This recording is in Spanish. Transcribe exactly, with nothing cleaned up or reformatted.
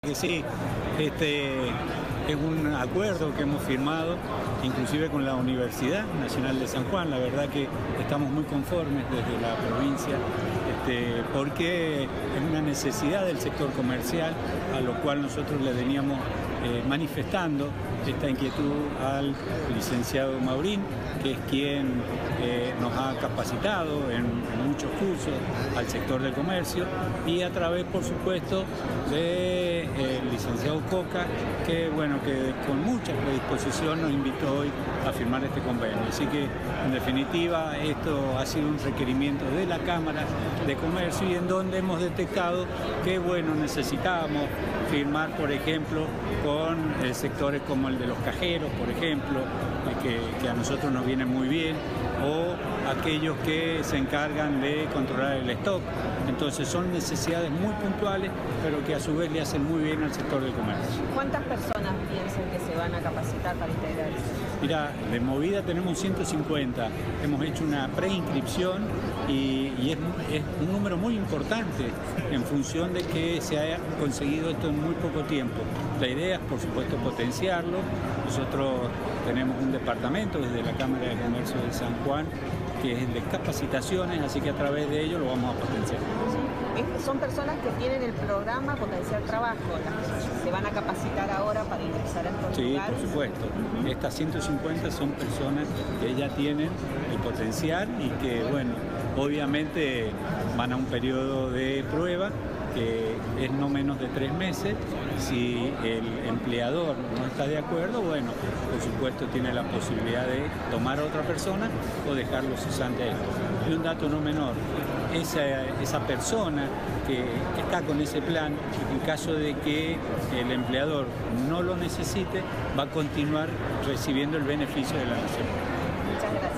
Que sí, este es un acuerdo que hemos firmado inclusive con la Universidad Nacional de San Juan. La verdad que estamos muy conformes desde la provincia este, porque es una necesidad del sector comercial, a lo cual nosotros le veníamos eh, manifestando esta inquietud al licenciado Maurín, que es quien eh, nos ha capacitado en, en muchos cursos al sector del comercio, y a través, por supuesto, del de, eh, licenciado Coca, que bueno, que con mucha predisposición nos invitó hoy a firmar este convenio. Así que, en definitiva, esto ha sido un requerimiento de la Cámara de Comercio, y en donde hemos detectado que bueno, necesitábamos firmar, por ejemplo, con eh, sectores como el de los cajeros, por ejemplo, eh, que, que a nosotros nos viene muy bien, o aquellos que se encargan de controlar el stock. Entonces son necesidades muy puntuales, pero que a su vez le hacen muy bien al sector del comercio. ¿Cuántas personas piensan que se van a capacitar para integrarse? Mira, de movida tenemos ciento cincuenta, hemos hecho una preinscripción y, y es, es un número muy importante en función de que se haya conseguido esto en muy poco tiempo. La idea es, por supuesto, potenciarlo. Nosotros tenemos un departamento desde la Cámara de Comercio de San Juan que es de capacitaciones, así que a través de ello lo vamos a potenciar. Son personas que tienen el programa Potenciar Trabajo, las, se van a capacitar ahora para ingresar a estos Sí, lugares. por supuesto. Estas ciento cincuenta son personas que ya tienen el potencial y que, bueno, obviamente van a un periodo de prueba que es no menos de tres meses. Si el empleador no está de acuerdo, bueno, por supuesto tiene la posibilidad de tomar a otra persona o dejarlo cesante a él. Y un dato no menor, esa, esa persona que está con ese plan, en caso de que el empleador no lo necesite, va a continuar recibiendo el beneficio de la nación. Muchas gracias.